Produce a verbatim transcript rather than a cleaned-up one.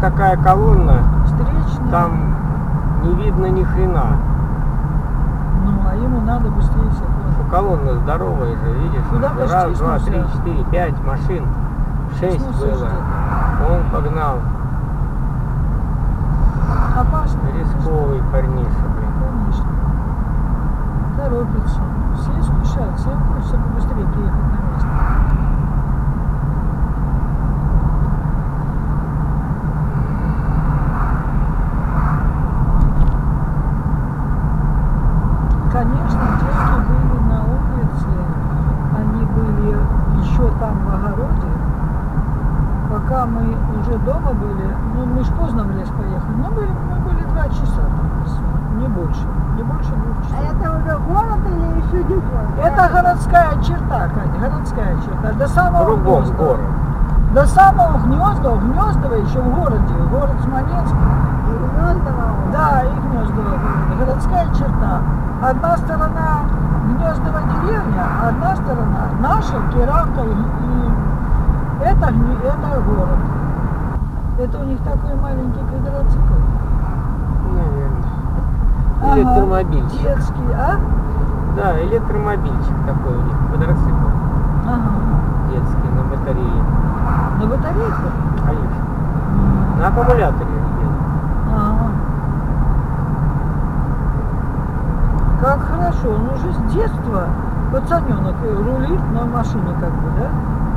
такая колонна, Встречная. там не видно ни хрена. Ну, а ему надо быстрее всех. Ну, колонна здоровая же, видишь? Куда Раз, почти два, сносят. три, четыре, пять машин. Шесть Сносят было. что-то. Он погнал. Опасно. Рисковый парниша, блин. Конечно. Торопится. Все спешат, всем хочется побыстрее приехать на место. Конечно, девки были на улице, они были еще там в огороде. Пока мы уже дома были, ну мы ж поздно в лес поехали, но были, мы были два часа там, не больше, не больше двух часов. А это уже город или еще не город? Это городская черта, Катя, городская черта. До самого Кругом Гнездова. город. До самого Гнездова, Гнездово еще в городе, город Смоленск. И Гнездово. Да, и Гнездово города. Городская черта. Одна сторона Гнездово деревня, одна сторона наша, Киранка и, и это, гне- это город. Это у них такой маленький квадроцикл. Наверное. Электромобильчик. Детский, а? Да, электромобильчик такой у них, квадроцикл. Ага. Детский, на батарее. На батарейку? Конечно. На аккумуляторе едет. Ага. Как хорошо, он уже с детства пацаненок рулит на машине как бы, да?